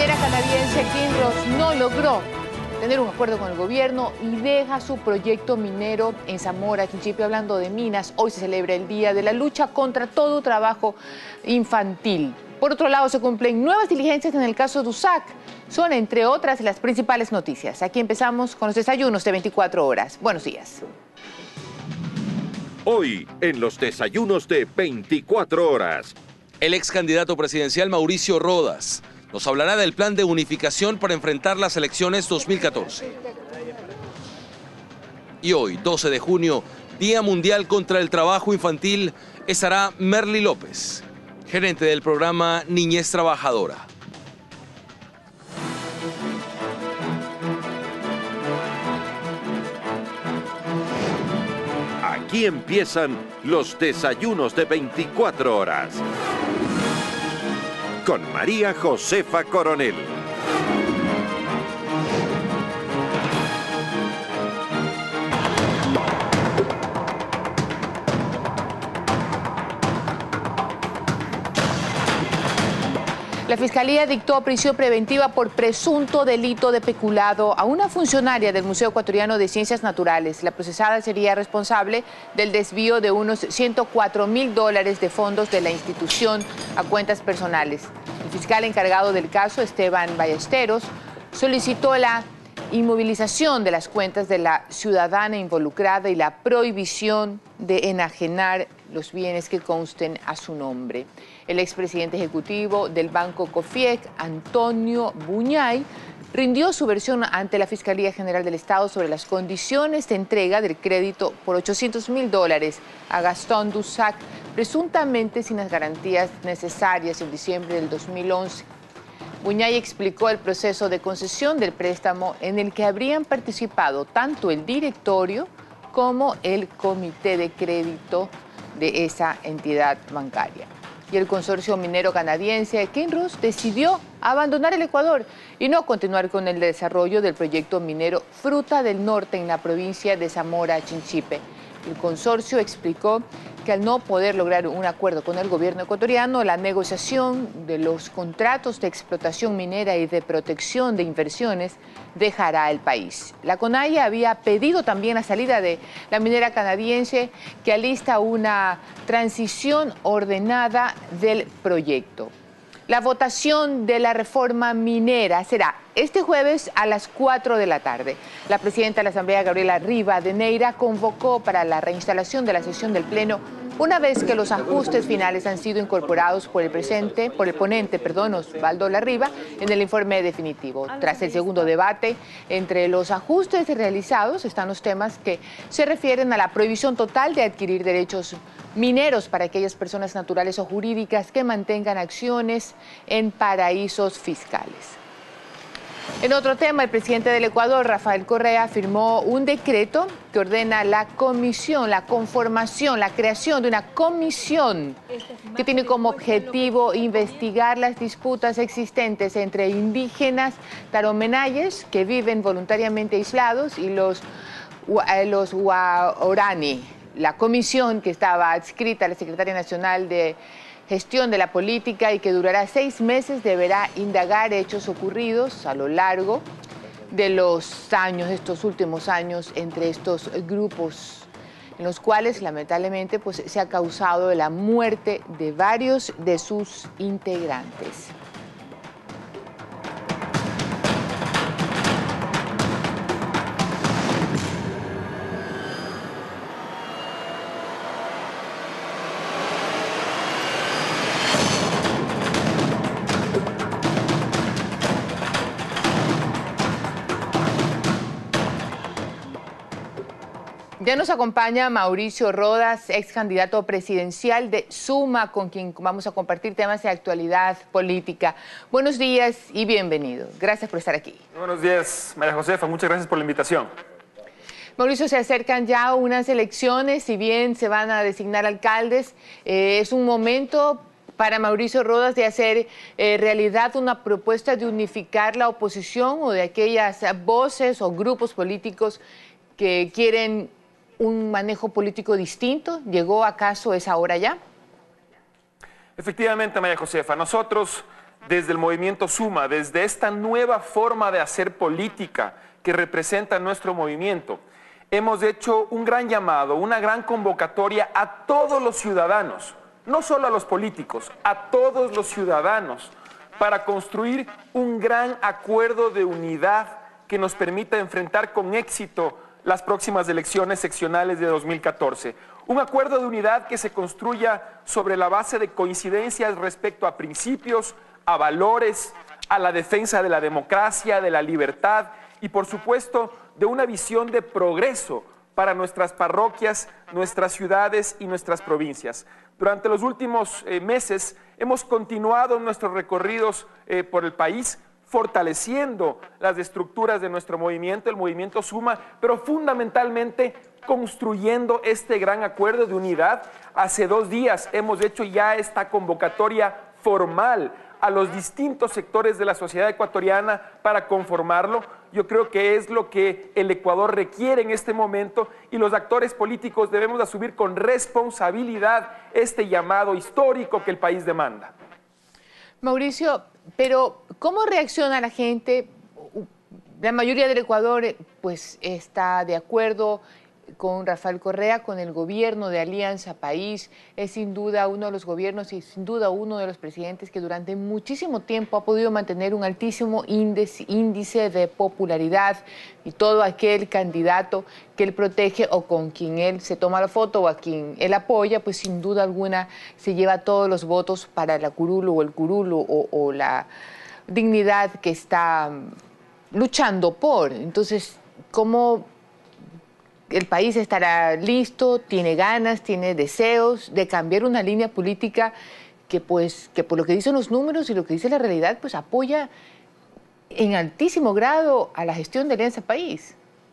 minera canadiense Kinross no logró tener un acuerdo con el gobierno y deja su proyecto minero en Zamora Chinchipe. Hablando de minas, hoy se celebra el Día de la Lucha contra todo trabajo infantil. Por otro lado, se cumplen nuevas diligencias en el caso de USAC. Son, entre otras, las principales noticias. Aquí empezamos con los desayunos de 24 horas. Buenos días. Hoy, en los desayunos de 24 horas. El ex candidato presidencial Mauricio Rodas nos hablará del plan de unificación para enfrentar las elecciones 2014. Y hoy, 12 de junio, Día Mundial contra el Trabajo Infantil, estará Merly López, gerente del programa Niñez Trabajadora. Aquí empiezan los desayunos de 24 horas. Con María Josefa Coronel. La Fiscalía dictó prisión preventiva por presunto delito de peculado a una funcionaria del Museo Ecuatoriano de Ciencias Naturales. La procesada sería responsable del desvío de unos $104.000 de fondos de la institución a cuentas personales. El fiscal encargado del caso, Esteban Ballesteros, solicitó la inmovilización de las cuentas de la ciudadana involucrada y la prohibición de enajenar los bienes que consten a su nombre. El expresidente ejecutivo del Banco COFIEC, Antonio Buñay, rindió su versión ante la Fiscalía General del Estado sobre las condiciones de entrega del crédito por $800.000 a Gastón Dussac, presuntamente sin las garantías necesarias en diciembre del 2011. Buñay explicó el proceso de concesión del préstamo en el que habrían participado tanto el directorio como el comité de crédito de esa entidad bancaria. Y el consorcio minero canadiense Kinross decidió abandonar el Ecuador y no continuar con el desarrollo del proyecto minero Fruta del Norte en la provincia de Zamora Chinchipe. El consorcio explicó que al no poder lograr un acuerdo con el gobierno ecuatoriano, la negociación de los contratos de explotación minera y de protección de inversiones dejará el país. La CONAIE había pedido también la salida de la minera canadiense, que alista una transición ordenada del proyecto. La votación de la reforma minera será este jueves a las 4 de la tarde. La presidenta de la Asamblea, Gabriela Rivadeneira, convocó para la reinstalación de la sesión del Pleno una vez que los ajustes finales han sido incorporados por el ponente, Osvaldo Larriva, en el informe definitivo. Tras el segundo debate, entre los ajustes realizados están los temas que se refieren a la prohibición total de adquirir derechos mineros para aquellas personas naturales o jurídicas que mantengan acciones en paraísos fiscales. En otro tema, el presidente del Ecuador, Rafael Correa, firmó un decreto que ordena la conformación, la creación de una comisión que tiene como objetivo investigar las disputas existentes entre indígenas taromenayes que viven voluntariamente aislados y los Waorani. La comisión, que estaba adscrita a la Secretaría Nacional de Gestión de la Política y que durará 6 meses, deberá indagar hechos ocurridos a lo largo de los años, estos últimos años, entre estos grupos, en los cuales lamentablemente se ha causado la muerte de varios de sus integrantes. Ya nos acompaña Mauricio Rodas, ex candidato presidencial de Suma, con quien vamos a compartir temas de actualidad política. Buenos días y bienvenido. Gracias por estar aquí. Buenos días, María Josefa. Muchas gracias por la invitación. Mauricio, se acercan ya unas elecciones, si bien se van a designar alcaldes, es un momento para Mauricio Rodas de hacer realidad una propuesta de unificar la oposición o de aquellas voces o grupos políticos que quieren un manejo político distinto. ¿Llegó acaso esa hora ya? Efectivamente, María Josefa, nosotros desde el movimiento Suma, desde esta nueva forma de hacer política que representa nuestro movimiento, hemos hecho un gran llamado, una gran convocatoria a todos los ciudadanos, no solo a los políticos, a todos los ciudadanos, para construir un gran acuerdo de unidad que nos permita enfrentar con éxito las próximas elecciones seccionales de 2014. Un acuerdo de unidad que se construya sobre la base de coincidencias respecto a principios, a valores, a la defensa de la democracia, de la libertad y, por supuesto, de una visión de progreso para nuestras parroquias, nuestras ciudades y nuestras provincias. Durante los últimos meses hemos continuado nuestros recorridos por el país, fortaleciendo las estructuras de nuestro movimiento, el movimiento Suma, pero fundamentalmente construyendo este gran acuerdo de unidad. Hace 2 días hemos hecho ya esta convocatoria formal a los distintos sectores de la sociedad ecuatoriana para conformarlo. Yo creo que es lo que el Ecuador requiere en este momento y los actores políticos debemos asumir con responsabilidad este llamado histórico que el país demanda. Mauricio, pero ¿cómo reacciona la gente? La mayoría del Ecuador pues está de acuerdo con Rafael Correa, con el gobierno de Alianza País. Es sin duda uno de los gobiernos y sin duda uno de los presidentes que durante muchísimo tiempo ha podido mantener un altísimo índice de popularidad, y todo aquel candidato que él protege o con quien él se toma la foto o a quien él apoya, pues sin duda alguna se lleva todos los votos para la curul o el curul o la dignidad que está luchando por. Entonces, ¿cómo el país estará listo, tiene ganas, tiene deseos de cambiar una línea política que por lo que dicen los números y lo que dice la realidad, pues apoya en altísimo grado a la gestión de Alianza País?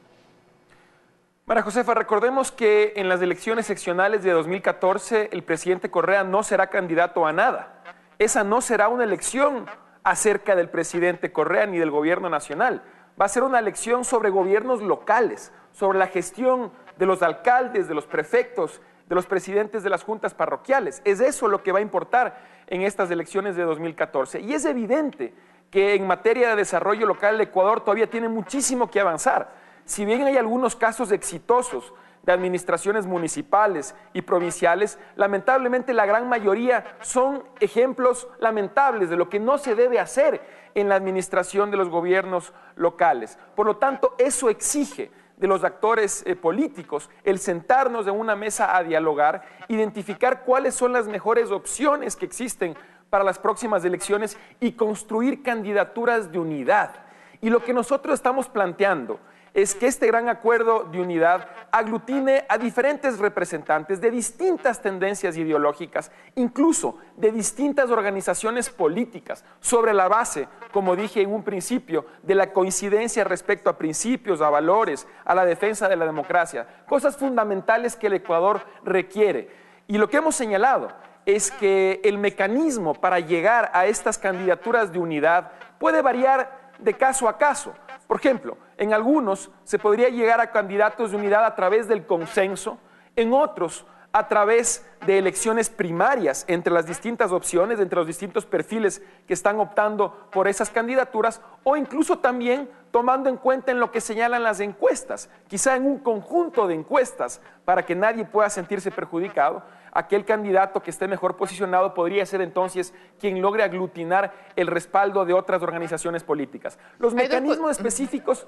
María Josefa, recordemos que en las elecciones seccionales de 2014 el presidente Correa no será candidato a nada. Esa no será una elección acerca del presidente Correa ni del gobierno nacional. Va a ser una elección sobre gobiernos locales, sobre la gestión de los alcaldes, de los prefectos, de los presidentes de las juntas parroquiales. Es eso lo que va a importar en estas elecciones de 2014. Y es evidente que en materia de desarrollo local el Ecuador todavía tiene muchísimo que avanzar. Si bien hay algunos casos exitosos de administraciones municipales y provinciales, lamentablemente la gran mayoría son ejemplos lamentables de lo que no se debe hacer en la administración de los gobiernos locales. Por lo tanto, eso exige de los actores políticos el sentarnos en una mesa a dialogar, identificar cuáles son las mejores opciones que existen para las próximas elecciones y construir candidaturas de unidad. Y lo que nosotros estamos planteando es que este gran acuerdo de unidad aglutine a diferentes representantes de distintas tendencias ideológicas, incluso de distintas organizaciones políticas, sobre la base, como dije en un principio, de la coincidencia respecto a principios, a valores, a la defensa de la democracia, cosas fundamentales que el Ecuador requiere. Y lo que hemos señalado es que el mecanismo para llegar a estas candidaturas de unidad puede variar de caso a caso. Por ejemplo, en algunos se podría llegar a candidatos de unidad a través del consenso, en otros a través de elecciones primarias entre las distintas opciones, entre los distintos perfiles que están optando por esas candidaturas, o incluso también tomando en cuenta en lo que señalan las encuestas, quizá en un conjunto de encuestas para que nadie pueda sentirse perjudicado. Aquel candidato que esté mejor posicionado podría ser entonces quien logre aglutinar el respaldo de otras organizaciones políticas. Los mecanismos específicos,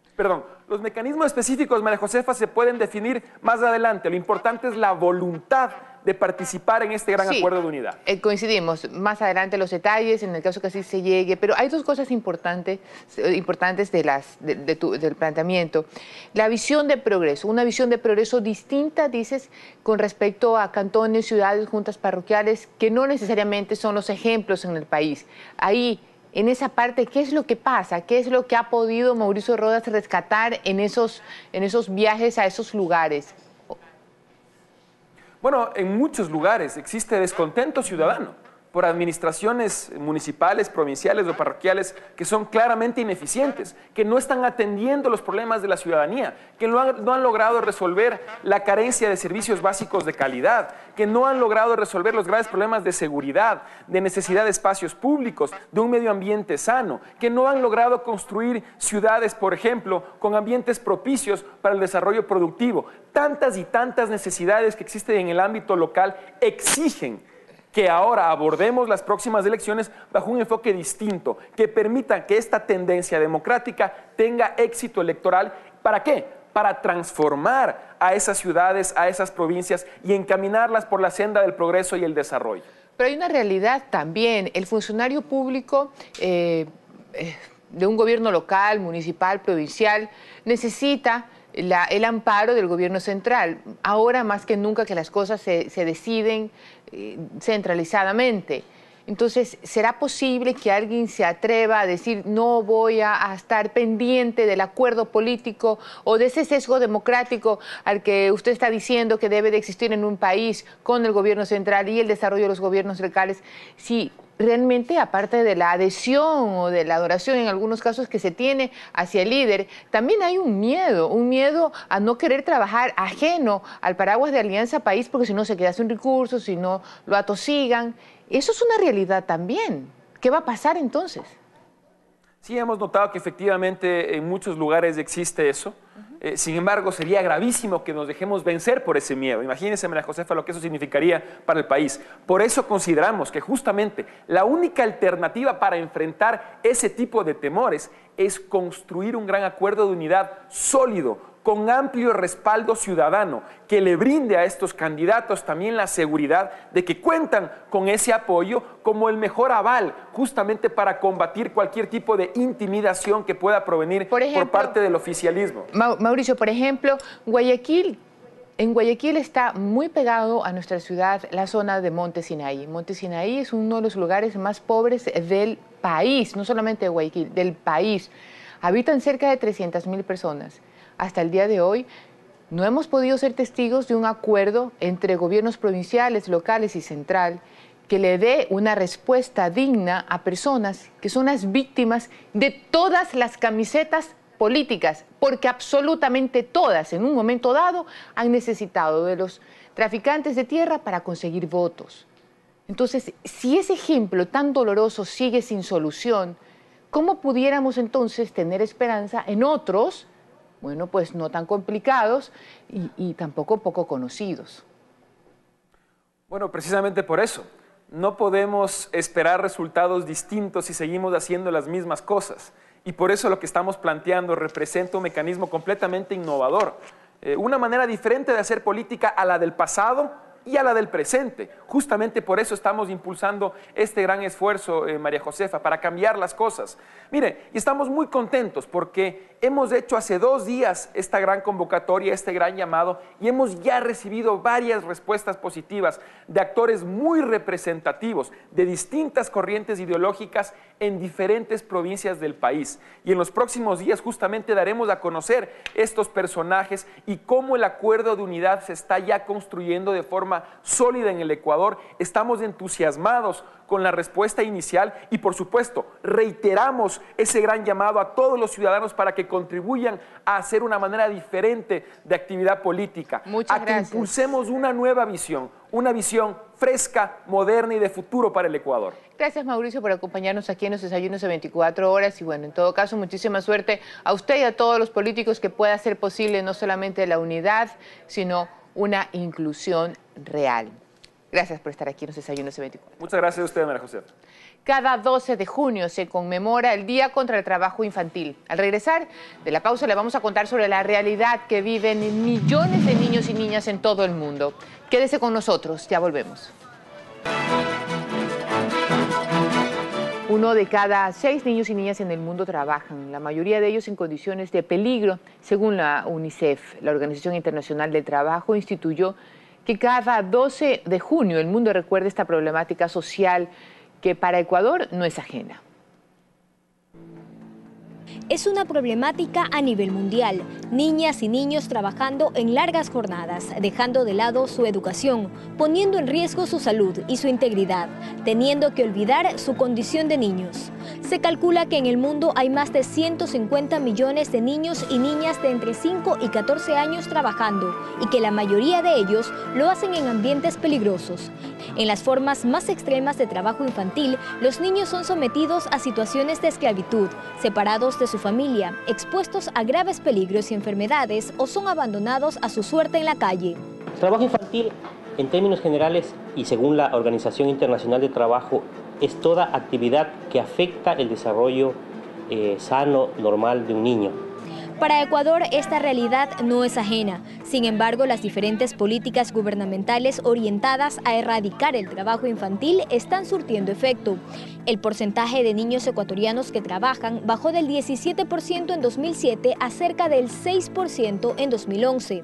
María Josefa, se pueden definir más adelante. Lo importante es la voluntad de participar en este gran acuerdo de unidad. Coincidimos. Más adelante los detalles, en el caso que así se llegue. Pero hay dos cosas importantes del planteamiento. La visión de progreso, una visión de progreso distinta, dices, con respecto a cantones, ciudades, juntas parroquiales, que no necesariamente son los ejemplos en el país. Ahí, en esa parte, ¿qué es lo que pasa? ¿Qué es lo que ha podido Mauricio Rodas rescatar en esos viajes a esos lugares? Bueno, en muchos lugares existe descontento ciudadano por administraciones municipales, provinciales o parroquiales que son claramente ineficientes, que no están atendiendo los problemas de la ciudadanía, que no han logrado resolver la carencia de servicios básicos de calidad, que no han logrado resolver los graves problemas de seguridad, de necesidad de espacios públicos, de un medio ambiente sano, que no han logrado construir ciudades, por ejemplo, con ambientes propicios para el desarrollo productivo. Tantas y tantas necesidades que existen en el ámbito local exigen que ahora abordemos las próximas elecciones bajo un enfoque distinto, que permita que esta tendencia democrática tenga éxito electoral. ¿Para qué? Para transformar a esas ciudades, a esas provincias y encaminarlas por la senda del progreso y el desarrollo. Pero hay una realidad también. El funcionario público de un gobierno local, municipal, provincial, necesita el amparo del gobierno central. Ahora más que nunca que las cosas se deciden centralizadamente. Entonces, ¿será posible que alguien se atreva a decir no voy a estar pendiente del acuerdo político o de ese sesgo democrático al que usted está diciendo que debe de existir en un país con el gobierno central y el desarrollo de los gobiernos locales? Si realmente, aparte de la adhesión o de la adoración en algunos casos que se tiene hacia el líder, también hay un miedo a no querer trabajar ajeno al paraguas de Alianza País, porque si no se queda sin recursos, si no lo atosigan. Eso es una realidad también. ¿Qué va a pasar entonces? Sí, hemos notado que efectivamente en muchos lugares existe eso. Sin embargo, sería gravísimo que nos dejemos vencer por ese miedo. Imagínense, María Josefa, lo que eso significaría para el país. Por eso consideramos que justamente la única alternativa para enfrentar ese tipo de temores es construir un gran acuerdo de unidad sólido, con amplio respaldo ciudadano, que le brinde a estos candidatos también la seguridad de que cuentan con ese apoyo como el mejor aval, justamente para combatir cualquier tipo de intimidación que pueda provenir por parte del oficialismo. Mauricio, por ejemplo, en Guayaquil está muy pegado a nuestra ciudad la zona de Monte Sinaí. Monte Sinaí es uno de los lugares más pobres del país, no solamente de Guayaquil, del país. Habitan cerca de 300.000 personas. Hasta el día de hoy no hemos podido ser testigos de un acuerdo entre gobiernos provinciales, locales y central que le dé una respuesta digna a personas que son las víctimas de todas las camisetas políticas, porque absolutamente todas en un momento dado han necesitado de los traficantes de tierra para conseguir votos. Entonces, si ese ejemplo tan doloroso sigue sin solución, ¿cómo pudiéramos entonces tener esperanza en otros, bueno, pues no tan complicados y tampoco poco conocidos? Bueno, precisamente por eso. No podemos esperar resultados distintos si seguimos haciendo las mismas cosas. Y por eso lo que estamos planteando representa un mecanismo completamente innovador. Una manera diferente de hacer política a la del pasado y a la del presente. Justamente por eso estamos impulsando este gran esfuerzo, María Josefa, para cambiar las cosas. Mire, y estamos muy contentos porque hemos hecho hace 2 días esta gran convocatoria, este gran llamado, y hemos ya recibido varias respuestas positivas de actores muy representativos de distintas corrientes ideológicas en diferentes provincias del país. Y en los próximos días justamente daremos a conocer estos personajes y cómo el acuerdo de unidad se está ya construyendo de forma sólida en el Ecuador. Estamos entusiasmados con la respuesta inicial y, por supuesto, reiteramos ese gran llamado a todos los ciudadanos para que contribuyan a hacer una manera diferente de actividad política. Muchas gracias. Que impulsemos una nueva visión, una visión fresca, moderna y de futuro para el Ecuador. Gracias, Mauricio, por acompañarnos aquí en los desayunos de 24 horas y bueno, en todo caso, muchísima suerte a usted y a todos los políticos que pueda hacer posible no solamente la unidad, sino una inclusión real. Gracias por estar aquí en los desayunos de 24. Muchas gracias a usted, María José. Cada 12 de junio se conmemora el Día contra el Trabajo Infantil. Al regresar de la pausa le vamos a contar sobre la realidad que viven millones de niños y niñas en todo el mundo. Quédese con nosotros, ya volvemos. 1 de cada 6 niños y niñas en el mundo trabajan, la mayoría de ellos en condiciones de peligro. Según la UNICEF, la Organización Internacional del Trabajo, instituyó que cada 12 de junio el mundo recuerde esta problemática social que para Ecuador no es ajena. es una problemática a nivel mundial. Niñas y niños trabajando en largas jornadas, dejando de lado su educación, poniendo en riesgo su salud y su integridad, teniendo que olvidar su condición de niños. Se calcula que en el mundo hay más de 150 millones de niños y niñas de entre 5 y 14 años trabajando y que la mayoría de ellos lo hacen en ambientes peligrosos. En las formas más extremas de trabajo infantil, los niños son sometidos a situaciones de esclavitud, separados de su familia, expuestos a graves peligros y enfermedades o son abandonados a su suerte en la calle. El trabajo infantil, en términos generales y según la Organización Internacional de Trabajo, es toda actividad que afecta el desarrollo sano, normal de un niño. Para Ecuador, esta realidad no es ajena. Sin embargo, las diferentes políticas gubernamentales orientadas a erradicar el trabajo infantil están surtiendo efecto. El porcentaje de niños ecuatorianos que trabajan bajó del 17% en 2007 a cerca del 6% en 2011.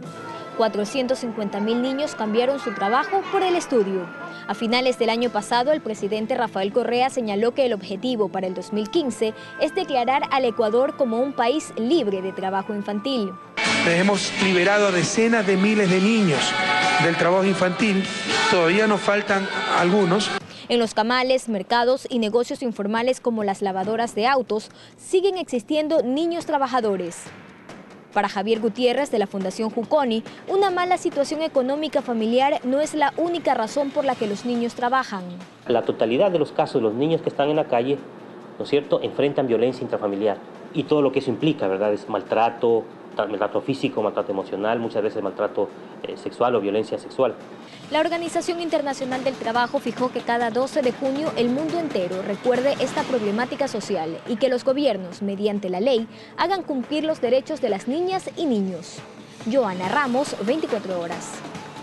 450.000 niños cambiaron su trabajo por el estudio. A finales del año pasado, el presidente Rafael Correa señaló que el objetivo para el 2015 es declarar al Ecuador como un país libre de trabajo infantil. Hemos liberado a decenas de miles de niños del trabajo infantil, todavía nos faltan algunos. En los camales, mercados y negocios informales como las lavadoras de autos, siguen existiendo niños trabajadores. Para Javier Gutiérrez de la Fundación Juconi, una mala situación económica familiar no es la única razón por la que los niños trabajan. La totalidad de los casos de los niños que están en la calle, ¿no es cierto?, enfrentan violencia intrafamiliar y todo lo que eso implica, ¿verdad?, es maltrato físico, maltrato emocional, muchas veces maltrato sexual o violencia sexual. La Organización Internacional del Trabajo fijó que cada 12 de junio el mundo entero recuerde esta problemática social y que los gobiernos, mediante la ley, hagan cumplir los derechos de las niñas y niños. Joana Ramos, 24 horas.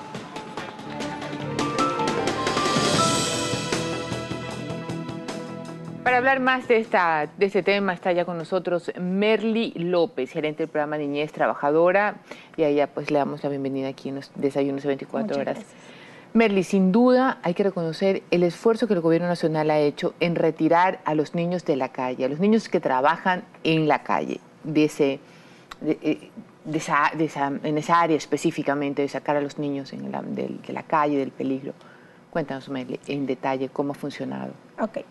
Para hablar más de este tema está ya con nosotros Merly López, gerente del programa Niñez Trabajadora, y a ella pues le damos la bienvenida aquí en los Desayunos de 24 horas. Gracias. Merly, sin duda hay que reconocer el esfuerzo que el Gobierno Nacional ha hecho en retirar a los niños de la calle, a los niños que trabajan en la calle, en esa área específicamente, de sacar a los niños de la calle, del peligro. Cuéntanos, Merly, en detalle cómo ha funcionado. Okay.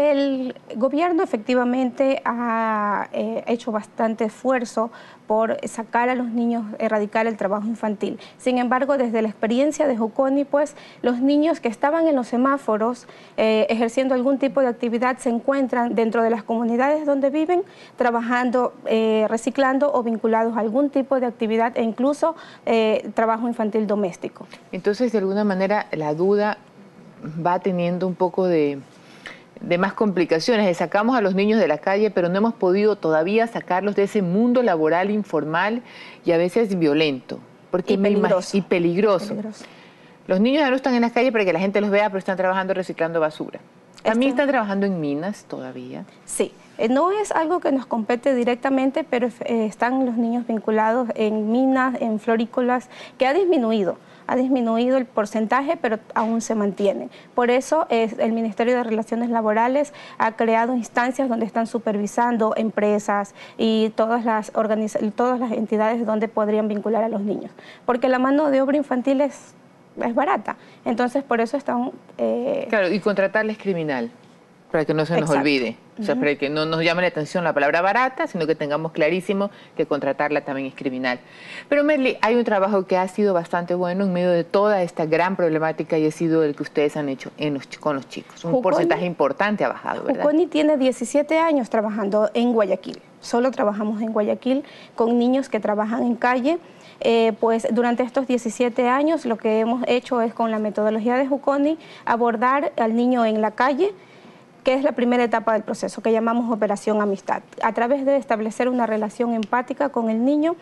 El gobierno efectivamente ha hecho bastante esfuerzo por sacar a los niños, erradicar el trabajo infantil. Sin embargo, desde la experiencia de Juconi, pues los niños que estaban en los semáforos ejerciendo algún tipo de actividad se encuentran dentro de las comunidades donde viven, trabajando, reciclando o vinculados a algún tipo de actividad e incluso trabajo infantil doméstico. Entonces, de alguna manera, la duda va teniendo un poco de más complicaciones. Sacamos a los niños de la calle, pero no hemos podido todavía sacarlos de ese mundo laboral informal y a veces violento. Porque y peligroso. Los niños ya no están en las calles para que la gente los vea, pero están trabajando reciclando basura. ¿También están trabajando en minas todavía? Sí, no es algo que nos compete directamente, pero están los niños vinculados en minas, en florícolas, que ha disminuido el porcentaje, pero aún se mantiene. Por eso el Ministerio de Relaciones Laborales ha creado instancias donde están supervisando empresas y todas las entidades donde podrían vincular a los niños. Porque la mano de obra infantil es barata, entonces por eso están... Claro, y contratarla es criminal, para que no se nos olvide. O sea, para que no nos llame la atención la palabra barata, sino que tengamos clarísimo que contratarla también es criminal. Pero Merly, hay un trabajo que ha sido bastante bueno en medio de toda esta gran problemática y ha sido el que ustedes han hecho con los chicos. Un porcentaje importante ha bajado, ¿verdad? Juconi tiene 17 años trabajando en Guayaquil. Solo trabajamos en Guayaquil con niños que trabajan en calle. Pues durante estos 17 años lo que hemos hecho es, con la metodología de Juconi, abordar al niño en la calle, que es la primera etapa del proceso, que llamamos Operación Amistad. A través de establecer una relación empática con el niño,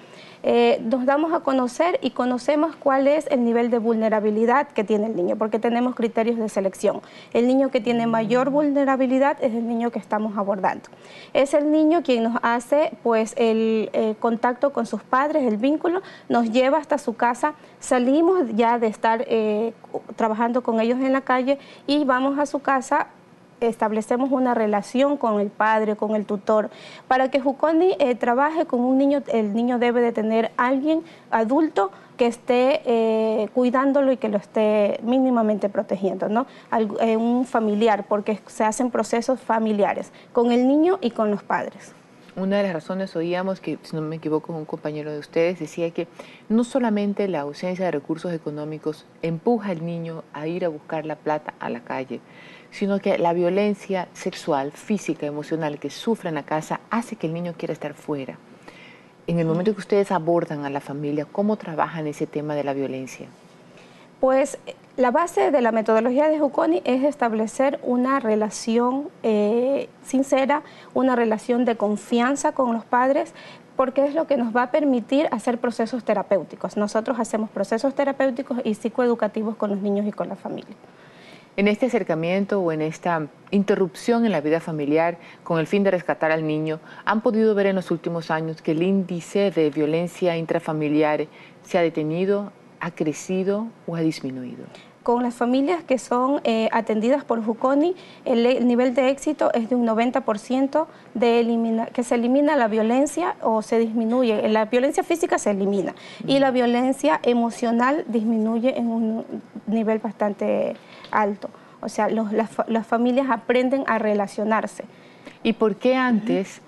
nos damos a conocer y conocemos cuál es el nivel de vulnerabilidad que tiene el niño, porque tenemos criterios de selección. El niño que tiene mayor vulnerabilidad es el niño que estamos abordando. Es el niño quien nos hace pues, el contacto con sus padres, el vínculo, nos lleva hasta su casa, salimos ya de estar trabajando con ellos en la calle y vamos a su casa establecemos una relación con el padre, con el tutor. Para que Juconi trabaje con un niño, el niño debe de tener alguien adulto que esté cuidándolo y que lo esté mínimamente protegiendo, ¿no? Un familiar, porque se hacen procesos familiares con el niño y con los padres. Una de las razones oíamos que, si no me equivoco, un compañero de ustedes decía que no solamente la ausencia de recursos económicos empuja al niño a ir a buscar la plata a la calle, sino que la violencia sexual, física, emocional que sufre en la casa hace que el niño quiera estar fuera. En el momento que ustedes abordan a la familia, ¿cómo trabajan ese tema de la violencia? Pues la base de la metodología de Juconi es establecer una relación sincera, una relación de confianza con los padres, porque es lo que nos va a permitir hacer procesos terapéuticos. Nosotros hacemos procesos terapéuticos y psicoeducativos con los niños y con la familia. En este acercamiento o en esta interrupción en la vida familiar con el fin de rescatar al niño, ¿han podido ver en los últimos años que el índice de violencia intrafamiliar se ha detenido, ha crecido o ha disminuido? Con las familias que son atendidas por Juconi, el nivel de éxito es de un 90% que se elimina la violencia o se disminuye. La violencia física se elimina y la violencia emocional disminuye en un nivel bastante alto. O sea, las familias aprenden a relacionarse. ¿Y por qué antes,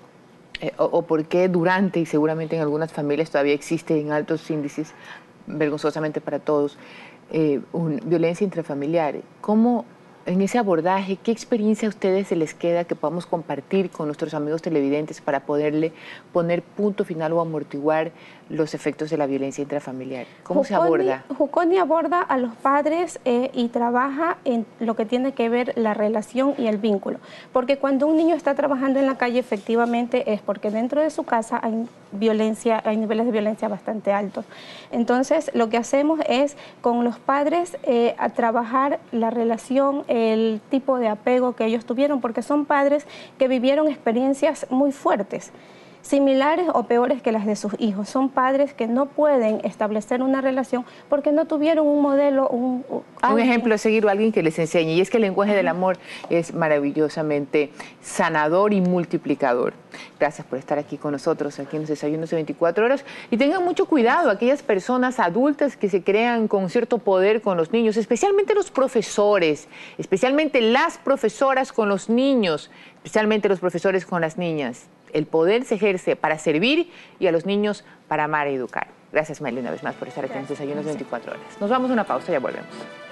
o por qué durante, y seguramente en algunas familias todavía existe en altos índices, vergonzosamente para todos, violencia intrafamiliar? ¿Cómo en ese abordaje, qué experiencia a ustedes se les queda que podamos compartir con nuestros amigos televidentes para poderle poner punto final o amortiguar los efectos de la violencia intrafamiliar? ¿Cómo se aborda? Juconi aborda a los padres y trabaja en lo que tiene que ver la relación y el vínculo. Porque cuando un niño está trabajando en la calle, efectivamente es porque dentro de su casa hay violencia, hay niveles de violencia bastante altos. Entonces, lo que hacemos es con los padres a trabajar la relación, el tipo de apego que ellos tuvieron, porque son padres que vivieron experiencias muy fuertes, similares o peores que las de sus hijos. Son padres que no pueden establecer una relación porque no tuvieron un modelo, un ejemplo a seguir o alguien que les enseñe. Y es que el lenguaje del amor es maravillosamente sanador y multiplicador. Gracias por estar aquí con nosotros, aquí en los Desayunos de 24 horas. Y tengan mucho cuidado, aquellas personas adultas que se crean con cierto poder con los niños, especialmente los profesores, especialmente las profesoras con los niños, especialmente los profesores con las niñas. El poder se ejerce para servir y a los niños para amar y educar. Gracias, Maile, una vez más por estar aquí en Desayunos 24 horas. Nos vamos a una pausa y ya volvemos.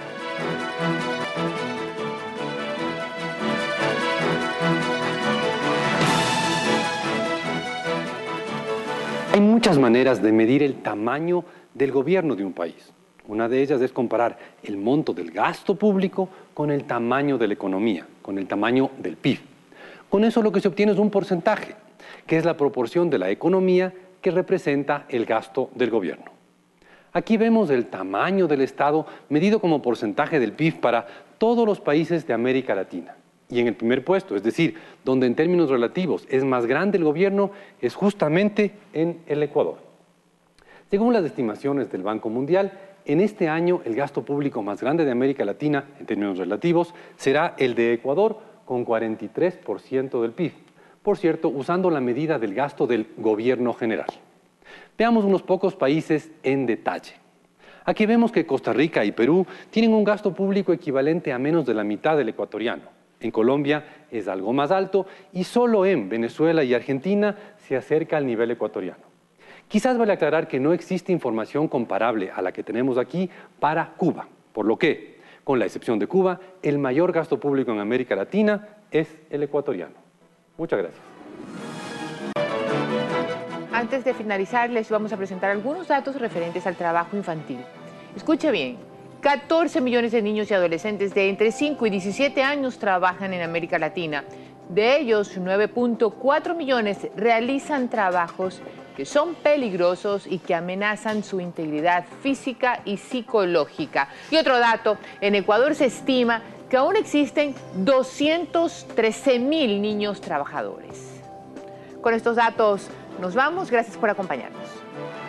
Hay muchas maneras de medir el tamaño del gobierno de un país. Una de ellas es comparar el monto del gasto público con el tamaño de la economía, con el tamaño del PIB. Con eso lo que se obtiene es un porcentaje, que es la proporción de la economía que representa el gasto del gobierno. Aquí vemos el tamaño del Estado medido como porcentaje del PIB para todos los países de América Latina. Y en el primer puesto, es decir, donde en términos relativos es más grande el gobierno, es justamente en el Ecuador. Según las estimaciones del Banco Mundial, en este año el gasto público más grande de América Latina, en términos relativos, será el de Ecuador, con 43% del PIB. Por cierto, usando la medida del gasto del gobierno general. Veamos unos pocos países en detalle. Aquí vemos que Costa Rica y Perú tienen un gasto público equivalente a menos de la mitad del ecuatoriano. En Colombia es algo más alto y solo en Venezuela y Argentina se acerca al nivel ecuatoriano. Quizás vale aclarar que no existe información comparable a la que tenemos aquí para Cuba, por lo que, con la excepción de Cuba, el mayor gasto público en América Latina es el ecuatoriano. Muchas gracias. Antes de finalizar, les vamos a presentar algunos datos referentes al trabajo infantil. Escuche bien, 14 millones de niños y adolescentes de entre 5 y 17 años trabajan en América Latina. De ellos, 9.4 millones realizan trabajos que son peligrosos y que amenazan su integridad física y psicológica. Y otro dato, en Ecuador se estima que aún existen 213.000 niños trabajadores. Con estos datos nos vamos. Gracias por acompañarnos.